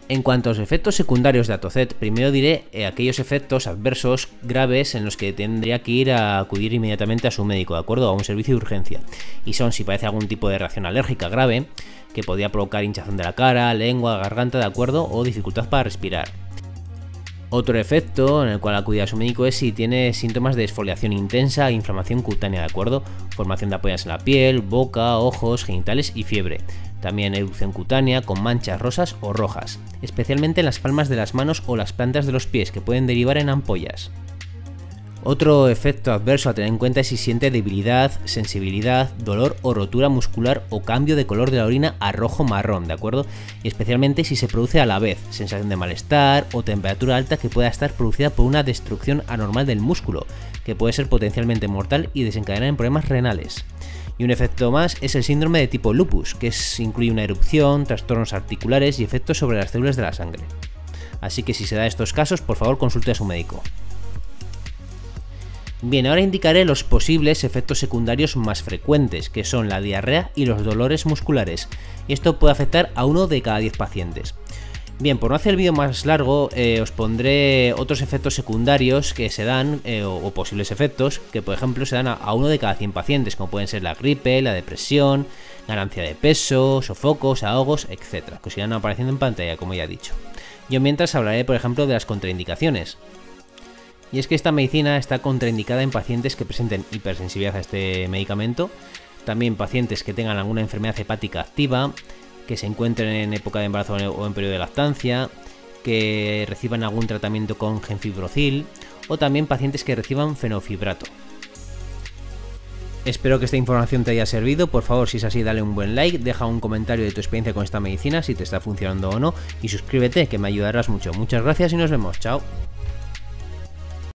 En cuanto a los efectos secundarios de Atozet, primero diré aquellos efectos adversos graves en los que tendría que ir a acudir inmediatamente a su médico, ¿de acuerdo? A un servicio de urgencia. Y son si padece algún tipo de reacción alérgica grave, que podría provocar hinchazón de la cara, lengua, garganta, ¿de acuerdo? O dificultad para respirar. Otro efecto en el cual acudir a su médico es si tiene síntomas de exfoliación intensa e inflamación cutánea, ¿de acuerdo? Formación de ampollas en la piel, boca, ojos, genitales y fiebre. También erupción cutánea con manchas rosas o rojas, especialmente en las palmas de las manos o las plantas de los pies, que pueden derivar en ampollas. Otro efecto adverso a tener en cuenta es si siente debilidad, sensibilidad, dolor o rotura muscular o cambio de color de la orina a rojo marrón, ¿de acuerdo? Y especialmente si se produce a la vez sensación de malestar o temperatura alta que pueda estar producida por una destrucción anormal del músculo, que puede ser potencialmente mortal y desencadenar en problemas renales. Y un efecto más es el síndrome de tipo lupus, que incluye una erupción, trastornos articulares y efectos sobre las células de la sangre. Así que si se da estos casos, por favor consulte a su médico. Bien, ahora indicaré los posibles efectos secundarios más frecuentes, que son la diarrea y los dolores musculares, y esto puede afectar a 1 de cada 10 pacientes. Bien, por no hacer el vídeo más largo, os pondré otros efectos secundarios que se dan, o posibles efectos, que por ejemplo se dan a 1 de cada 100 pacientes, como pueden ser la gripe, la depresión, ganancia de peso, sofocos, ahogos, etc., que os irán apareciendo en pantalla, como ya he dicho. Yo mientras hablaré, por ejemplo, de las contraindicaciones. Y es que esta medicina está contraindicada en pacientes que presenten hipersensibilidad a este medicamento, también pacientes que tengan alguna enfermedad hepática activa, que se encuentren en época de embarazo o en periodo de lactancia, que reciban algún tratamiento con gemfibrocil o también pacientes que reciban fenofibrato. Espero que esta información te haya servido. Por favor, si es así, dale un buen like, deja un comentario de tu experiencia con esta medicina, si te está funcionando o no, y suscríbete, que me ayudarás mucho. Muchas gracias y nos vemos. Chao.